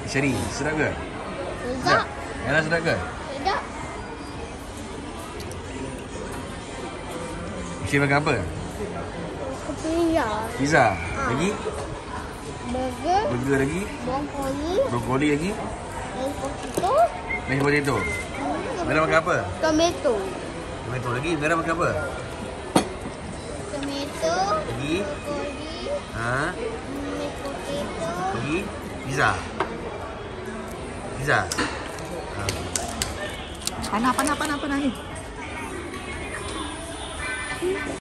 Syari, sedap ke? Sedap. Ella sedap ke? Sedap. Syari makan apa? Pizza. Pizza. Lagi? Burger. Burger lagi? Brokoli. Brokoli lagi? Potato. Mashed potato. Mira makan apa? Tomato. Tomato lagi? Mira makan apa? Tomato. Lagi? Brokoli. Ha? Mashed potato. Lagi? Pizza. Pizza. Panah ni.